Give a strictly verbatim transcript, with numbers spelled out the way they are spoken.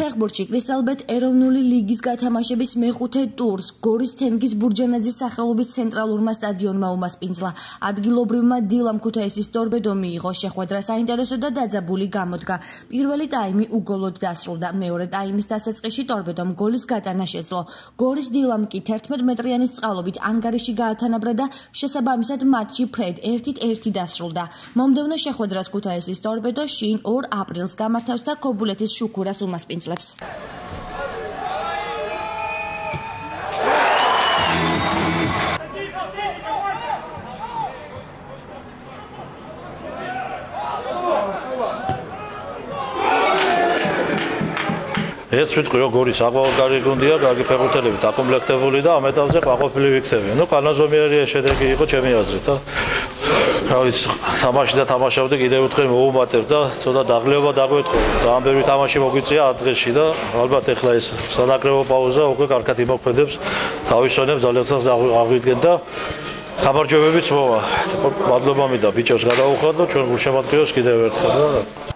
ფეხბურთში კრისტალბეთ ეროვნული ლიგის გათამაშების მეხუთე ტურს გორის თენგიზ ბურჯანაძის სახელობის ცენტრალურმა სტადიონმა უმასპინძლა. ადგილობრივმა დილამ ქუთაისის ტორპედომ მიიღო შეხვედრა საინტერესო და დაძაბული გამოდგა. პირველი ტაიმი უგოლოდ დასრულდა. მეორე ტაიმის დასაწყისში ტორპედომ გოლის გატანა შეძლო. გორის დილამ კი თერთმეტ მეტრიანის წყალობით ანგარიში გაათანაბრა და შესაბამისად მატჩი ფრედ ერთით ერთი დასრულდა. მომდევნო შეხვედრას ქუთაისის ტორპედო შინ ორ აპრილს გამართავს და ქობულეთის შუქურას უმასპინძლებს. ერთ სიტყვი რომ გორის აყვავკარი გუნდია, კარგი ფეხბურთელებით აკომპლექტებული და ამ ეტაპზე ყვაყოფილი ვიქცევია. ნუ კანონზომიერია შედეგი იყო ჩემი აზრით და რა ვიცი, თამაში და თამაშობდი კიდევ ერთხელ მოუმატებ და ცოტა დაღლეობა დაგვეთხოვა. ძალიან ბევრი თამაში მოგვიწია ათ დღეში და ალბათ ეხლა ეს სანაკრებო პაუზა უკვე კარგად იმოქმედებს, თავისონებს ძალიან ცალს აღვიდგენ და გამარჯვებებიც მოვა. მადლობა მინდა ბიჭებს გადავუხადო, ჩვენ გულშემატკივრებს კიდევ ერთხელ და